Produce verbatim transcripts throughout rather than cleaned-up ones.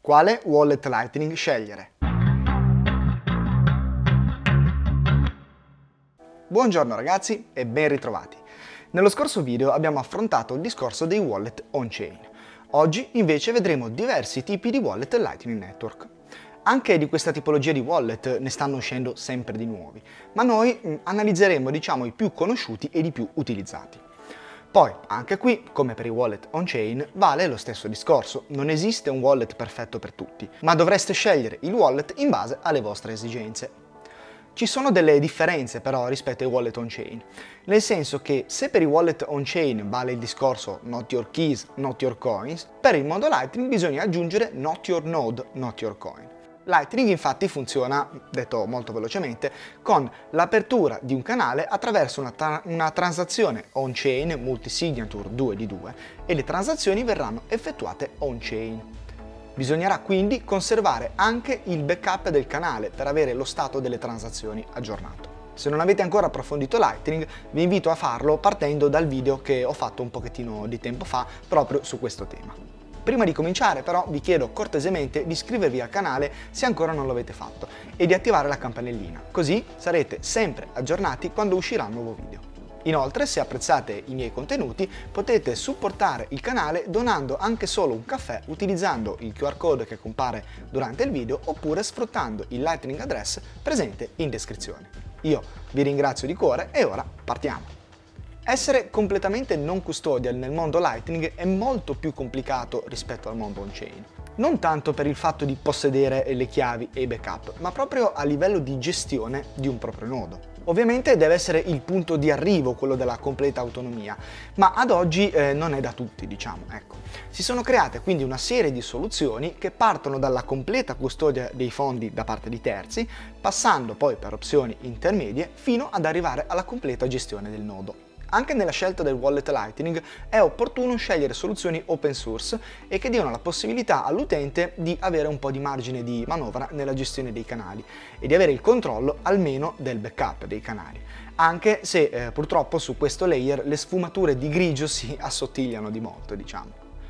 Quale wallet Lightning scegliere? Buongiorno ragazzi e ben ritrovati. Nello scorso video abbiamo affrontato il discorso dei wallet on-chain. Oggi invece vedremo diversi tipi di wallet Lightning Network. Anche di questa tipologia di wallet ne stanno uscendo sempre di nuovi, ma noi mh, analizzeremo diciamo i più conosciuti e i più utilizzati. Poi, anche qui, come per i wallet on-chain, vale lo stesso discorso, non esiste un wallet perfetto per tutti, ma dovreste scegliere il wallet in base alle vostre esigenze. Ci sono delle differenze però rispetto ai wallet on-chain, nel senso che se per i wallet on-chain vale il discorso not your keys, not your coins, per il modo Lightning bisogna aggiungere not your node, not your coin. Lightning infatti funziona, detto molto velocemente, con l'apertura di un canale attraverso una, tra una transazione on-chain multisignature due di due e le transazioni verranno effettuate on-chain. Bisognerà quindi conservare anche il backup del canale per avere lo stato delle transazioni aggiornato. Se non avete ancora approfondito Lightning, vi invito a farlo partendo dal video che ho fatto un pochettino di tempo fa proprio su questo tema. Prima di cominciare però vi chiedo cortesemente di iscrivervi al canale se ancora non lo avete fatto e di attivare la campanellina, così sarete sempre aggiornati quando uscirà un nuovo video. Inoltre, se apprezzate i miei contenuti, potete supportare il canale donando anche solo un caffè utilizzando il Q R code che compare durante il video oppure sfruttando il Lightning Address presente in descrizione. Io vi ringrazio di cuore e ora partiamo! Essere completamente non custodial nel mondo Lightning è molto più complicato rispetto al mondo on-chain. Non tanto per il fatto di possedere le chiavi e i backup, ma proprio a livello di gestione di un proprio nodo. Ovviamente deve essere il punto di arrivo quello della completa autonomia, ma ad oggi eh, non è da tutti, diciamo, ecco. Si sono create quindi una serie di soluzioni che partono dalla completa custodia dei fondi da parte di terzi, passando poi per opzioni intermedie fino ad arrivare alla completa gestione del nodo. Anche nella scelta del wallet Lightning è opportuno scegliere soluzioni open source e che diano la possibilità all'utente di avere un po' di margine di manovra nella gestione dei canali e di avere il controllo almeno del backup dei canali, anche se eh, purtroppo su questo layer le sfumature di grigio si assottigliano di molto, diciamo.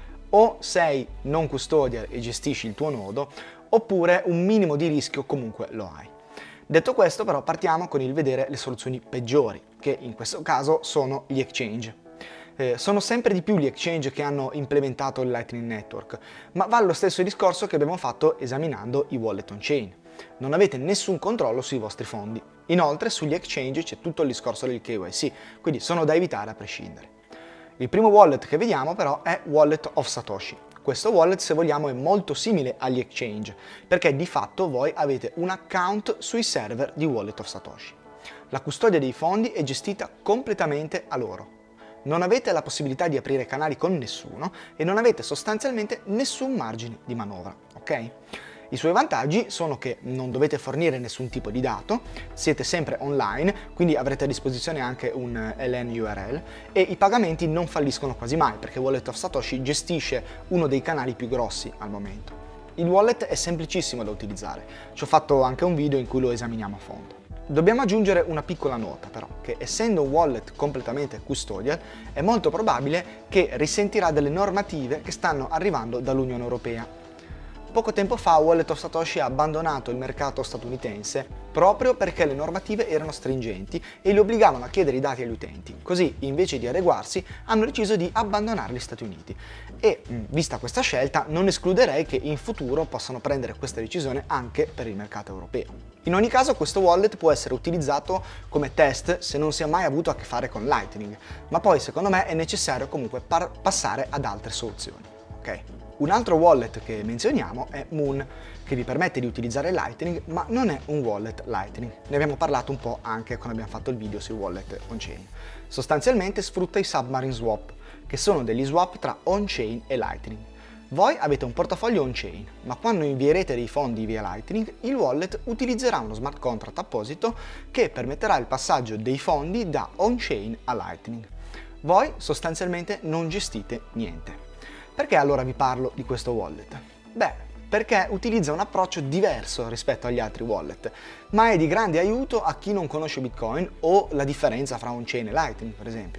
O sei non custodial e gestisci il tuo nodo, oppure un minimo di rischio comunque lo hai. Detto questo però partiamo con il vedere le soluzioni peggiori, che in questo caso sono gli exchange. Eh, sono sempre di più gli exchange che hanno implementato il Lightning Network, ma vale lo stesso discorso che abbiamo fatto esaminando i wallet on-chain. Non avete nessun controllo sui vostri fondi. Inoltre sugli exchange c'è tutto il discorso del K Y C, quindi sono da evitare a prescindere. Il primo wallet che vediamo però è Wallet of Satoshi. Questo wallet, se vogliamo, è molto simile agli exchange, perché di fatto voi avete un account sui server di Wallet of Satoshi. La custodia dei fondi è gestita completamente a loro. Non avete la possibilità di aprire canali con nessuno e non avete sostanzialmente nessun margine di manovra, ok? I suoi vantaggi sono che non dovete fornire nessun tipo di dato, siete sempre online, quindi avrete a disposizione anche un L N U R L e i pagamenti non falliscono quasi mai perché Wallet of Satoshi gestisce uno dei canali più grossi al momento. Il wallet è semplicissimo da utilizzare, ci ho fatto anche un video in cui lo esaminiamo a fondo. Dobbiamo aggiungere una piccola nota però, che essendo un wallet completamente custodial è molto probabile che risentirà delle normative che stanno arrivando dall'Unione Europea. Poco tempo fa Wallet of Satoshi ha abbandonato il mercato statunitense proprio perché le normative erano stringenti e li obbligavano a chiedere i dati agli utenti. Così, invece di adeguarsi, hanno deciso di abbandonare gli Stati Uniti. E, vista questa scelta, non escluderei che in futuro possano prendere questa decisione anche per il mercato europeo. In ogni caso, questo wallet può essere utilizzato come test se non si è mai avuto a che fare con Lightning, ma poi secondo me è necessario comunque passare ad altre soluzioni. Ok? Un altro wallet che menzioniamo è Moon, che vi permette di utilizzare Lightning, ma non è un wallet Lightning. Ne abbiamo parlato un po' anche quando abbiamo fatto il video sui wallet on-chain. Sostanzialmente sfrutta i submarine swap, che sono degli swap tra on-chain e Lightning. Voi avete un portafoglio on-chain, ma quando invierete dei fondi via Lightning, il wallet utilizzerà uno smart contract apposito che permetterà il passaggio dei fondi da on-chain a Lightning. Voi sostanzialmente non gestite niente. Perché allora vi parlo di questo wallet? Beh, perché utilizza un approccio diverso rispetto agli altri wallet, ma è di grande aiuto a chi non conosce Bitcoin o la differenza fra on-chain e Lightning, per esempio.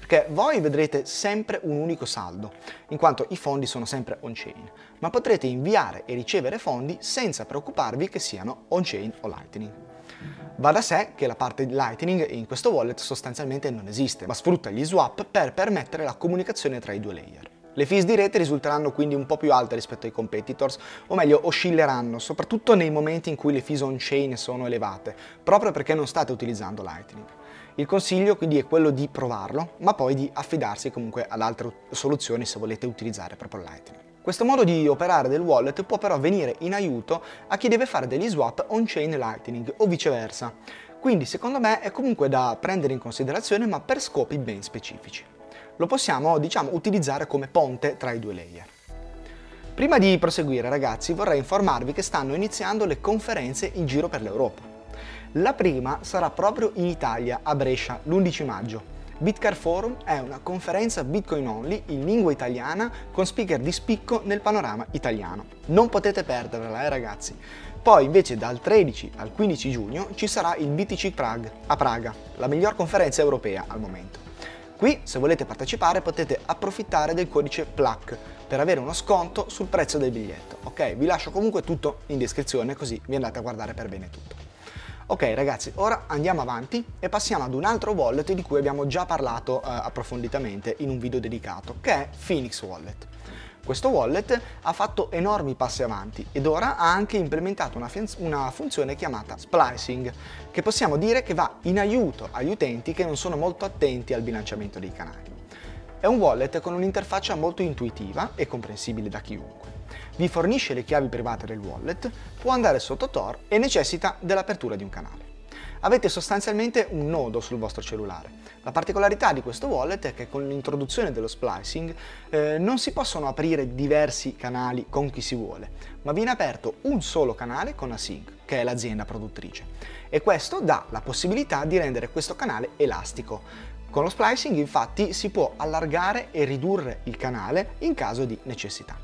perché voi vedrete sempre un unico saldo, in quanto i fondi sono sempre on-chain, ma potrete inviare e ricevere fondi senza preoccuparvi che siano on-chain o Lightning. Va da sé che la parte di Lightning in questo wallet sostanzialmente non esiste, ma sfrutta gli swap per permettere la comunicazione tra i due layer. Le fees di rete risulteranno quindi un po' più alte rispetto ai competitors, o meglio oscilleranno, soprattutto nei momenti in cui le fees on-chain sono elevate, proprio perché non state utilizzando Lightning. Il consiglio quindi è quello di provarlo, ma poi di affidarsi comunque ad altre soluzioni se volete utilizzare proprio Lightning. Questo modo di operare del wallet può però venire in aiuto a chi deve fare degli swap on-chain Lightning o viceversa, quindi secondo me è comunque da prendere in considerazione ma per scopi ben specifici. Lo possiamo, diciamo, utilizzare come ponte tra i due layer. Prima di proseguire ragazzi vorrei informarvi che stanno iniziando le conferenze in giro per l'Europa. La prima sarà proprio in Italia, a Brescia, l'undici maggio. Bitcar Forum è una conferenza Bitcoin only in lingua italiana con speaker di spicco nel panorama italiano. Non potete perderla, eh ragazzi. Poi invece dal tredici al quindici giugno ci sarà il B T C Prague a Praga, la miglior conferenza europea al momento. Qui, se volete partecipare, potete approfittare del codice P L A C per avere uno sconto sul prezzo del biglietto. Ok, vi lascio comunque tutto in descrizione così vi andate a guardare per bene tutto. Ok ragazzi, ora andiamo avanti e passiamo ad un altro wallet di cui abbiamo già parlato eh, approfonditamente in un video dedicato, che è Phoenix Wallet. Questo wallet ha fatto enormi passi avanti ed ora ha anche implementato una, una funzione chiamata splicing, che possiamo dire che va in aiuto agli utenti che non sono molto attenti al bilanciamento dei canali. È un wallet con un'interfaccia molto intuitiva e comprensibile da chiunque. Vi fornisce le chiavi private del wallet, può andare sotto Tor e necessita dell'apertura di un canale. Avete sostanzialmente un nodo sul vostro cellulare. La particolarità di questo wallet è che con l'introduzione dello splicing eh, non si possono aprire diversi canali con chi si vuole, ma viene aperto un solo canale con Async, che è l'azienda produttrice, e questo dà la possibilità di rendere questo canale elastico. Con lo splicing infatti si può allargare e ridurre il canale in caso di necessità.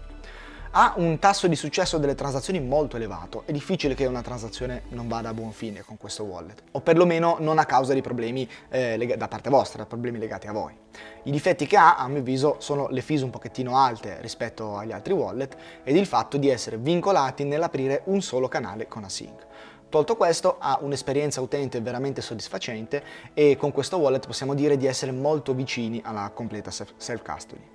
Ha un tasso di successo delle transazioni molto elevato, è difficile che una transazione non vada a buon fine con questo wallet, o perlomeno non a causa di problemi eh, da parte vostra, problemi legati a voi. I difetti che ha, a mio avviso, sono le fees un pochettino alte rispetto agli altri wallet ed il fatto di essere vincolati nell'aprire un solo canale con Async. Tolto questo, ha un'esperienza utente veramente soddisfacente e con questo wallet possiamo dire di essere molto vicini alla completa self-custody.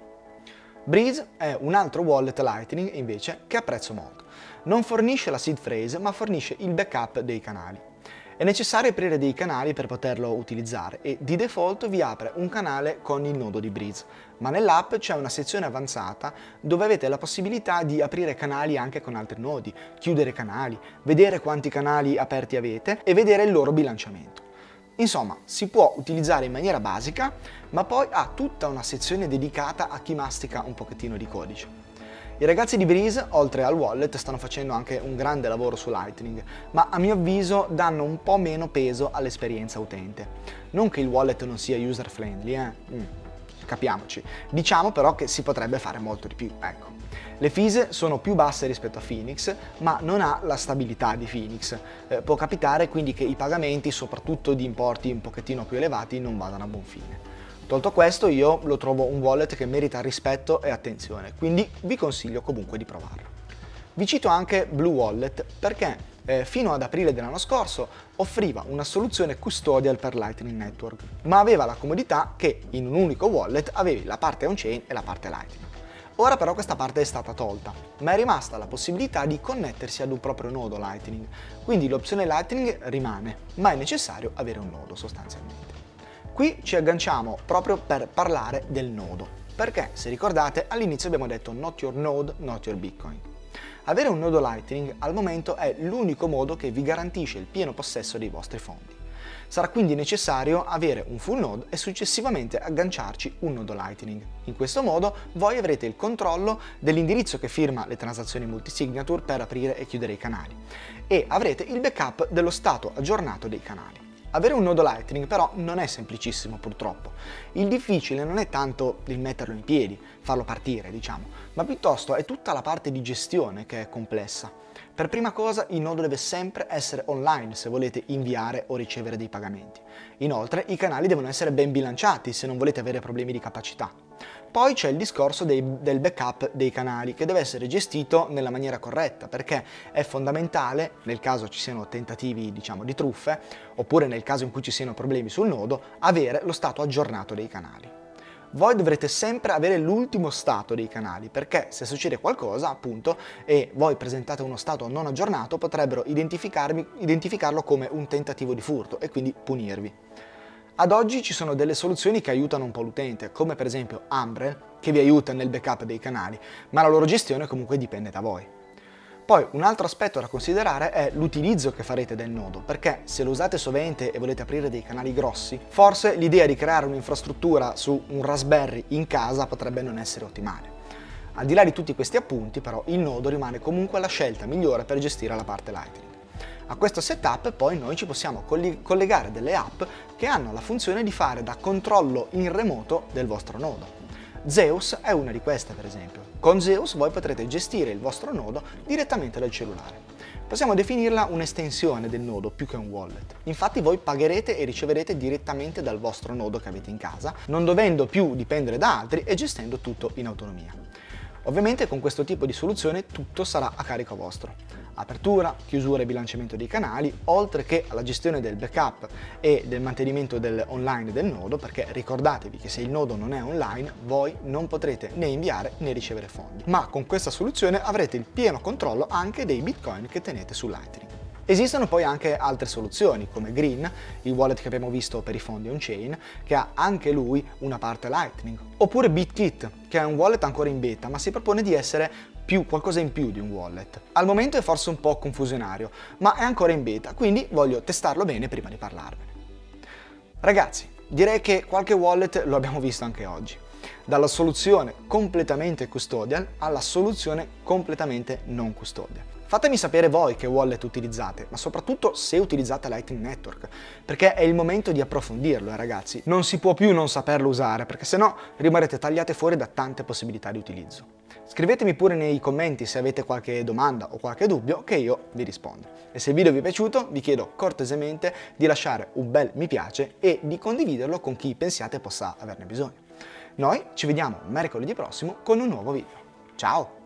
Breeze è un altro wallet Lightning invece che apprezzo molto. Non fornisce la seed phrase ma fornisce il backup dei canali. È necessario aprire dei canali per poterlo utilizzare e di default vi apre un canale con il nodo di Breeze, ma nell'app c'è una sezione avanzata dove avete la possibilità di aprire canali anche con altri nodi, chiudere canali, vedere quanti canali aperti avete e vedere il loro bilanciamento. Insomma, si può utilizzare in maniera basica, ma poi ha tutta una sezione dedicata a chi mastica un pochettino di codice. I ragazzi di Breeze, oltre al wallet, stanno facendo anche un grande lavoro su Lightning, ma a mio avviso danno un po' meno peso all'esperienza utente. Non che il wallet non sia user friendly, eh? Mm, capiamoci. Diciamo però che si potrebbe fare molto di più, ecco. Le fees sono più basse rispetto a Phoenix, ma non ha la stabilità di Phoenix. Eh, può capitare quindi che i pagamenti, soprattutto di importi un pochettino più elevati, non vadano a buon fine. Tolto questo, io lo trovo un wallet che merita rispetto e attenzione, quindi vi consiglio comunque di provarlo. Vi cito anche Blue Wallet perché eh, fino ad aprile dell'anno scorso offriva una soluzione custodial per Lightning Network, ma aveva la comodità che in un unico wallet avevi la parte on-chain e la parte Lightning. Ora però questa parte è stata tolta, ma è rimasta la possibilità di connettersi ad un proprio nodo Lightning, quindi l'opzione Lightning rimane, ma è necessario avere un nodo sostanzialmente. Qui ci agganciamo proprio per parlare del nodo, perché se ricordate all'inizio abbiamo detto not your node, not your Bitcoin. Avere un nodo Lightning al momento è l'unico modo che vi garantisce il pieno possesso dei vostri fondi. Sarà quindi necessario avere un full node e successivamente agganciarci un nodo Lightning. In questo modo voi avrete il controllo dell'indirizzo che firma le transazioni multisignature per aprire e chiudere i canali e avrete il backup dello stato aggiornato dei canali. Avere un nodo Lightning però non è semplicissimo purtroppo. Il difficile non è tanto il metterlo in piedi, farlo partire diciamo, ma piuttosto è tutta la parte di gestione che è complessa. Per prima cosa il nodo deve sempre essere online se volete inviare o ricevere dei pagamenti. Inoltre i canali devono essere ben bilanciati se non volete avere problemi di capacità. Poi c'è il discorso dei, del backup dei canali che deve essere gestito nella maniera corretta perché è fondamentale, nel caso ci siano tentativi diciamo di truffe oppure nel caso in cui ci siano problemi sul nodo, avere lo stato aggiornato dei canali. Voi dovrete sempre avere l'ultimo stato dei canali perché se succede qualcosa appunto e voi presentate uno stato non aggiornato potrebbero identificarlo come un tentativo di furto e quindi punirvi. Ad oggi ci sono delle soluzioni che aiutano un po' l'utente, come per esempio Umbrel, che vi aiuta nel backup dei canali, ma la loro gestione comunque dipende da voi. Poi un altro aspetto da considerare è l'utilizzo che farete del nodo, perché se lo usate sovente e volete aprire dei canali grossi, forse l'idea di creare un'infrastruttura su un Raspberry in casa potrebbe non essere ottimale. Al di là di tutti questi appunti, però, il nodo rimane comunque la scelta migliore per gestire la parte Lightning. A questo setup poi noi ci possiamo collegare delle app che hanno la funzione di fare da controllo in remoto del vostro nodo. Zeus è una di queste per esempio. Con Zeus voi potrete gestire il vostro nodo direttamente dal cellulare. Possiamo definirla un'estensione del nodo più che un wallet. Infatti voi pagherete e riceverete direttamente dal vostro nodo che avete in casa, non dovendo più dipendere da altri e gestendo tutto in autonomia. Ovviamente con questo tipo di soluzione tutto sarà a carico vostro. Apertura, chiusura e bilanciamento dei canali, oltre che alla gestione del backup e del mantenimento del online del nodo, perché ricordatevi che se il nodo non è online, voi non potrete né inviare né ricevere fondi. Ma con questa soluzione avrete il pieno controllo anche dei bitcoin che tenete su Lightning. Esistono poi anche altre soluzioni come Green, il wallet che abbiamo visto per i fondi on-chain, che ha anche lui una parte Lightning, oppure BitKit, che è un wallet ancora in beta ma si propone di essere più qualcosa in più di un wallet. Al momento è forse un po' confusionario, ma è ancora in beta, quindi voglio testarlo bene prima di parlarvene. Ragazzi, direi che qualche wallet lo abbiamo visto anche oggi. Dalla soluzione completamente custodial alla soluzione completamente non custodial. Fatemi sapere voi che wallet utilizzate, ma soprattutto se utilizzate Lightning Network, perché è il momento di approfondirlo, eh, ragazzi. Non si può più non saperlo usare, perché sennò rimarrete tagliate fuori da tante possibilità di utilizzo. Scrivetemi pure nei commenti se avete qualche domanda o qualche dubbio che io vi rispondo. E se il video vi è piaciuto vi chiedo cortesemente di lasciare un bel mi piace e di condividerlo con chi pensiate possa averne bisogno. Noi ci vediamo mercoledì prossimo con un nuovo video. Ciao!